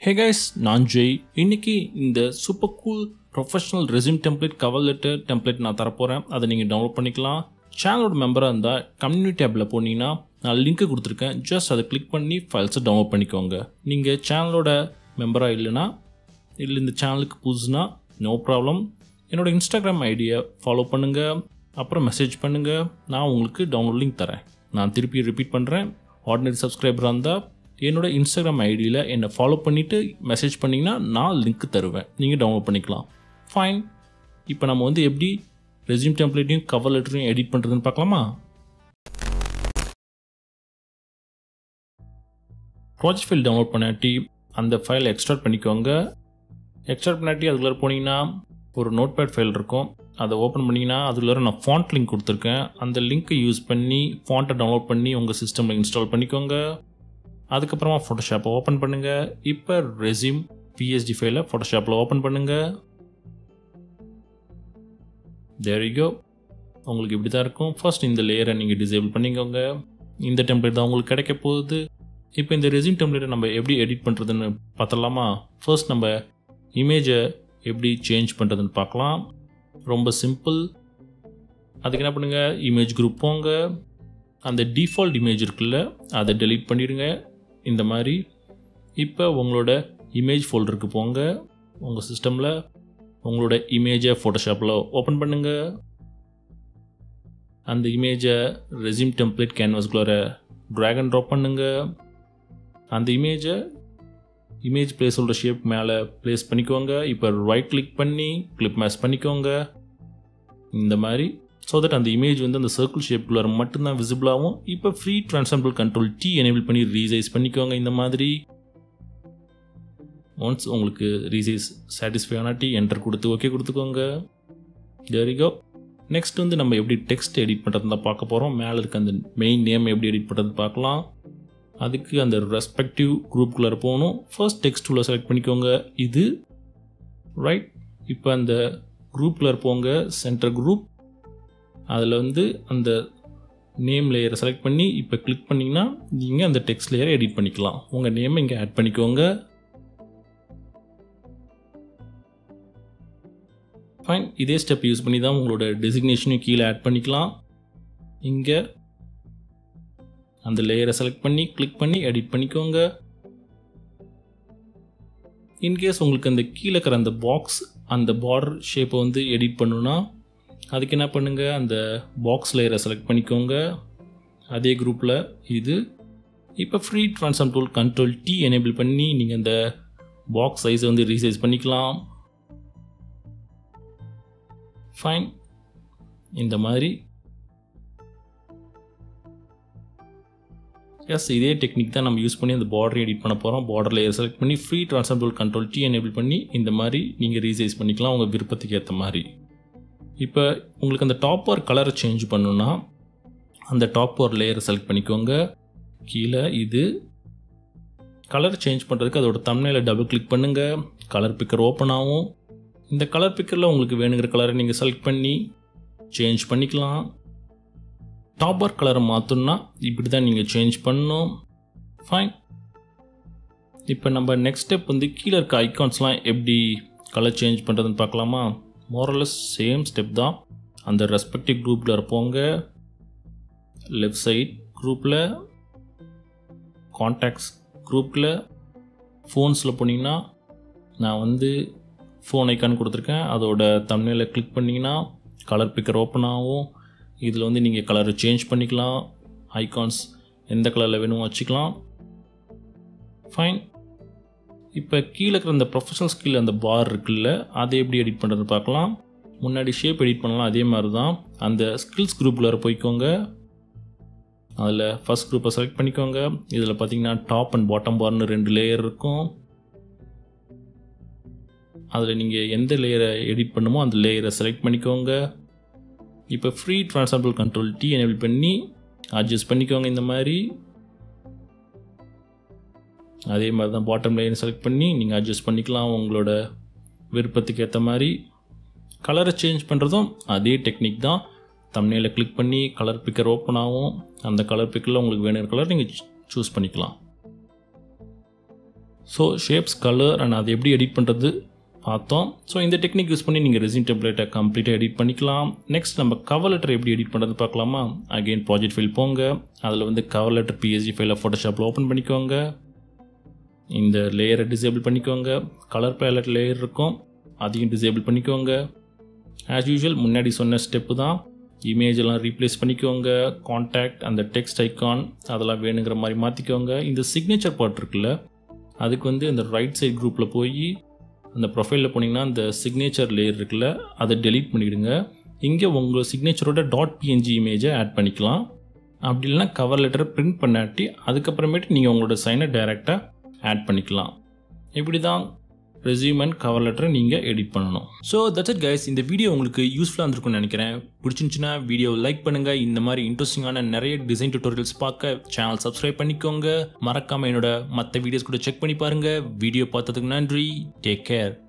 Hey guys, நான் ஜெய். இன்னைக்கு இந்த super cool professional resume template cover letter template நான் தரப்போகிறேன். அதை நீங்கள் டவுன்லோட் பண்ணிக்கலாம். சேனலோட மெம்பராக இருந்தால் கம்யூனிட்டி டேப்பில் போனீங்கன்னா நான் லிங்க்கு கொடுத்துருக்கேன். ஜஸ்ட் அதை கிளிக் பண்ணி ஃபைல்ஸை டவுன்லோட் பண்ணிக்கோங்க. நீங்கள் சேனலோட மெம்பராக இல்லைன்னா இல்லை இந்த சேனலுக்கு புதுசுனா நோ ப்ராப்ளம். என்னோடய இன்ஸ்டாகிராம் ஐடியை ஃபாலோ பண்ணுங்கள், அப்புறம் மெசேஜ் பண்ணுங்கள். நான் உங்களுக்கு டவுன்லோட் லிங்க் தரேன். நான் திருப்பி ரிப்பீட் பண்ணுறேன். ஆர்டினரி சப்ஸ்கிரைபராக இருந்தால் என்னோட இன்ஸ்டாகிராம் ஐடியில் என்னை ஃபாலோ பண்ணிவிட்டு மெசேஜ் பண்ணிங்கன்னா நான் லிங்க் தருவேன், நீங்கள் டவுன்லோட் பண்ணிக்கலாம். ஃபைன். இப்போ நம்ம எப்படி ரெஸ்யூம் டெம்ப்ளேட்டையும் கவர் லெட்டரையும் எடிட் பண்ணுறதுன்னு பார்க்கலாமா? ப்ராஜெக்ட் ஃபைல் டவுன்லோட் பண்ணாட்டி அந்த ஃபைலை எக்ஸ்ட்ராக்ட் பண்ணிக்கோங்க. எக்ஸ்ட்ராக்ட் பண்ணாட்டி அதுக்குள்ளே போனீங்கன்னா ஒரு நோட்பேட் ஃபைல் இருக்கும். அதை ஓப்பன் பண்ணிங்கன்னா அதுக்குள்ளே நான் ஃபாண்ட் லிங்க் கொடுத்துருக்கேன். அந்த லிங்க்கை யூஸ் பண்ணி ஃபாண்ட்டை டவுன்லோட் பண்ணி உங்கள் சிஸ்டமில் இன்ஸ்டால் பண்ணிக்கோங்க. அதுக்கப்புறமா ஃபோட்டோஷாப்பை ஓப்பன் பண்ணுங்கள். இப்போ ரெஸ்யூம் பிஎஸ்டி ஃபைலை ஃபோட்டோஷாப்பில் ஓப்பன் பண்ணுங்கள். There you go. உங்களுக்கு இப்படி தான் இருக்கும். ஃபர்ஸ்ட் இந்த லேயரை நீங்கள் டிசேபிள் பண்ணிக்கோங்க. இந்த டெம்ப்ளேட் தான் உங்களுக்கு கிடைக்க போகுது. இப்போ இந்த ரெஸ்யூம் டெம்ப்ளேட்டை நம்ம எப்படி எடிட் பண்ணுறதுன்னு பார்த்துடலாமா? ஃபர்ஸ்ட் நம்ம இமேஜை எப்படி சேஞ்ச் பண்ணுறதுன்னு பார்க்கலாம். ரொம்ப சிம்பிள். அதுக்கு என்ன பண்ணுங்கள், இமேஜ் குரூப் போங்க. அந்த டிஃபால்ட் இமேஜ் இருக்குல்ல, அதை டெலீட் பண்ணிடுங்க இந்த மாதிரி. இப்போ உங்களோட இமேஜ் ஃபோல்டருக்கு போங்க. உங்கள் சிஸ்டமில் உங்களோட இமேஜை ஃபோட்டோஷாப்பில் ஓப்பன் பண்ணுங்கள். அந்த இமேஜை ரெஸ்யூம் டெம்ப்ளேட் கேன்வாஸ்குள்ளே ட்ராக் அண்ட் ட்ராப் பண்ணுங்கள். அந்த இமேஜ் பிளேஸோட ஷேப் மேலே ப்ளேஸ் பண்ணிக்கோங்க. இப்போ ரைட் கிளிக் பண்ணி கிளிப் மேட்ச் பண்ணிக்கோங்க இந்த மாதிரி. ஸோ தட் அந்த இமேஜ் அந்த சர்க்கிள் ஷேப்புக்குள்ளார மட்டும்தான் விசிபிள் ஆகும். இப்போ free transformable control T enable பண்ணி ரீசைஸ் பண்ணிக்கோங்க இந்த மாதிரி. ஒன்ஸ் உங்களுக்கு ரீசைஸ் சாட்டிஸ்ஃபை ஆனாட்டி என்டர் கொடுத்து ஓகே கொடுத்துக்கோங்க. There you go. நெக்ஸ்ட் நம்ம எப்படி டெக்ஸ்ட் எடிட் பண்ணுறது தான் பார்க்க போகிறோம். மேலே இருக்க அந்த மெயின் நேம் எப்படி எடிட் பண்ணுறது பார்க்கலாம். அதுக்கு அந்த ரெஸ்பெக்டிவ் குரூப்புக்குள்ளார போகணும். ஃபர்ஸ்ட் டெக்ஸ்ட் உள்ள செலக்ட் பண்ணிக்கோங்க. இது ரைட். இப்போ அந்த குரூப்புக்குள்ளார போங்க. Center group. அதில் அந்த நேம் லேயரை செலக்ட் பண்ணி இப்போ கிளிக் பண்ணிங்கன்னா நீங்கள் அந்த டெக்ஸ்ட் லேயரை எடிட் பண்ணிக்கலாம். உங்கள் நேமை இங்கே ஆட் பண்ணிக்கோங்க. ஃபைன். இதே ஸ்டெப் யூஸ் பண்ணி தான் உங்களோட டெசிக்னேஷனையும் கீழே ஆட் பண்ணிக்கலாம். இங்கே அந்த லேயரை செலக்ட் பண்ணி கிளிக் பண்ணி எடிட் பண்ணிக்கோங்க. இன்கேஸ் உங்களுக்கு அந்த கீழே இருக்கிற அந்த பாக்ஸ் அந்த பார்டர் ஷேப்பை எடிட் பண்ணணுன்னா அதுக்கு என்ன பண்ணுங்கள், அந்த பாக்ஸ் லேயரை செலக்ட் பண்ணிக்கோங்க. அதே குரூப்பில் இது. இப்போ free transform tool control T enable பண்ணி நீங்கள் அந்த பாக்ஸ் சைஸை ரீசைஸ் பண்ணிக்கலாம். ஃபைன். இந்த மாதிரி. எஸ், இதே டெக்னிக் தான் நம்ம யூஸ் பண்ணி அந்த பார்டரை எடிட் பண்ண போகிறோம். பார்டர் லேயர் செலக்ட் பண்ணி free transform tool control T enable பண்ணி இந்த மாதிரி நீங்கள் ரீசைஸ் பண்ணிக்கலாம் உங்கள் விருப்பத்துக்கு ஏற்ற மாதிரி. இப்போ உங்களுக்கு அந்த டாப் பார் கலரை சேஞ்ச் பண்ணணுன்னா அந்த டாப் பார் லேயரை செலக்ட் பண்ணிக்கோங்க. கீழே இது கலர் சேஞ்ச் பண்ணுறதுக்கு அதோட தம்ப்நெயிலை டபுள் கிளிக் பண்ணுங்கள். கலர் பிக்கர் ஓப்பன் ஆகும். இந்த கலர் பிக்கரில் உங்களுக்கு வேணுங்கிற கலரை நீங்கள் செலக்ட் பண்ணி சேஞ்ச் பண்ணிக்கலாம். டாப் பார் கலரை மாற்றணுன்னா இப்படி தான் நீங்கள் சேஞ்ச் பண்ணணும். ஃபைன். இப்போ நம்ம நெக்ஸ்ட் ஸ்டெப் கீழே இருக்க ஐகான்ஸ்லாம் எப்படி கலர் சேஞ்ச் பண்ணுறதுன்னு பார்க்கலாமா? மோரலஸ் சேம் ஸ்டெப் தான். அந்த ரெஸ்பெக்டிவ் குரூப்பில் இருப்போங்க. லெஃப்ட் சைட் குரூப்பில் கான்டாக்ட்ஸ் குரூப்பில் ஃபோன்ஸில் போனீங்கன்னா நான் ஃபோன் ஐக்கான் கொடுத்துருக்கேன். அதோட தம்ப்நெயிலை கிளிக் பண்ணிங்கன்னா கலர் பிக்கர் ஓப்பன் ஆகும். இதில் நீங்கள் கலரை சேஞ்ச் பண்ணிக்கலாம். ஐகான்ஸ் எந்த கலரில் வேணுமோ வச்சுக்கலாம். ஃபைன். இப்போ கீழே இருக்கிற அந்த ப்ரொஃபஷனல் ஸ்கில் அந்த பார் இருக்குல்ல, அதை எப்படி எடிட் பண்ணுறது பார்க்கலாம். முன்னாடி ஷேப் எடிட் பண்ணலாம். அதே மாதிரி தான் அந்த ஸ்கில்ஸ் குரூப்பில் போய்க்கோங்க. அதில் ஃபஸ்ட் குரூப்பை செலக்ட் பண்ணிக்கோங்க. இதில் பார்த்தீங்கன்னா டாப் அண்ட் பாட்டம் பார்னு 2 லேயர் இருக்கும். அதில் நீங்கள் எந்த லேயரை எடிட் பண்ணுமோ அந்த லேயரை செலக்ட் பண்ணிக்கோங்க. இப்போ free transformable control T enable பண்ணி அட்ஜஸ்ட் பண்ணிக்கோங்க இந்த மாதிரி. அதே மாதிரி தான் பாட்டம் லேயரை செலக்ட் பண்ணி நீங்கள் அட்ஜஸ்ட் பண்ணிக்கலாம் உங்களோட விருப்பத்துக்கு ஏற்ற மாதிரி. கலரை சேஞ்ச் பண்ணுறதும் அதே டெக்னிக் தான். தம்ப்நெயிலை கிளிக் பண்ணி கலர் பிக்கர் ஓப்பன் ஆகும். அந்த கலர் பிக்கரில் உங்களுக்கு வேணுங்கிற கலர் நீங்கள் சூஸ் பண்ணிக்கலாம். ஸோ ஷேப்ஸ், கலர் அண்ட் அதை எப்படி எடிட் பண்ணுறது பார்த்தோம். ஸோ இந்த டெக்னிக் யூஸ் பண்ணி நீங்கள் ரெஸ்யூம் டெம்ப்ளேட்டை கம்ப்ளீட்டாக எடிட் பண்ணிக்கலாம். நெக்ஸ்ட் நம்ம கவர் லெட்டர் எப்படி எடிட் பண்ணுறது பார்க்கலாமா? அகெயின் ப்ராஜெக்ட் ஃபைல் போங்க. அதில் வந்து கவர் லெட்டர் பிஎஸ்டி ஃபைலை ஃபோட்டோஷாப்பில் ஓப்பன் பண்ணிக்கோங்க. இந்த லேயரை டிசேபிள் பண்ணிக்கோங்க. கலர் பேலட் லேயர் இருக்கும், அதையும் டிசேபிள் பண்ணிக்கோங்க. ஆஸ் யூஷுவல் முன்னாடி சொன்ன ஸ்டெப்பு தான். இமேஜ் எல்லாம் ரீப்ளேஸ் பண்ணிக்கோங்க. கான்டாக்ட், அந்த டெக்ஸ்ட் ஐக்கான் அதெல்லாம் வேணுங்கிற மாதிரி மாற்றிக்கோங்க. இந்த சிக்னேச்சர் பார்ட் இருக்குல்ல, அதுக்கு வந்து இந்த ரைட் சைட் குரூப்பில் போய் அந்த ப்ரொஃபைலில் போனீங்கன்னா அந்த சிக்னேச்சர் லேயர் இருக்குல்ல, அதை டெலீட் பண்ணிவிடுங்க. இங்கே உங்கள் சிக்னேச்சரோட .png இமேஜை ஆட் பண்ணிக்கலாம். அப்படி இல்லைனா கவர் லெட்டரை பிரிண்ட் பண்ணாட்டி அதுக்கப்புறமேட்டு நீங்கள் உங்களோட சைனை டைரெக்டாக ஆட் பண்ணிக்கலாம். இப்படி தான் ரெஸ்யூம் அண்ட் கவர் லெட்டரை நீங்கள் எடிட் பண்ணணும். So that's it guys. இந்த வீடியோ உங்களுக்கு யூஸ்ஃபுல்லாக இருந்திருக்கும்னு நினைக்கிறேன். பிடிச்சிருந்துச்சுன்னா வீடியோ லைக் பண்ணுங்கள். இந்த மாதிரி இன்ட்ரெஸ்டிங்கான நிறைய டிசைன் டியூட்டோரியல்ஸ் பார்க்க சேனல் சப்ஸ்கிரைப் பண்ணிக்கோங்க. மறக்காமல் என்னோட மற்ற வீடியோஸ் கூட செக் பண்ணி பாருங்கள். வீடியோ பார்த்ததுக்கு நன்றி. Take care.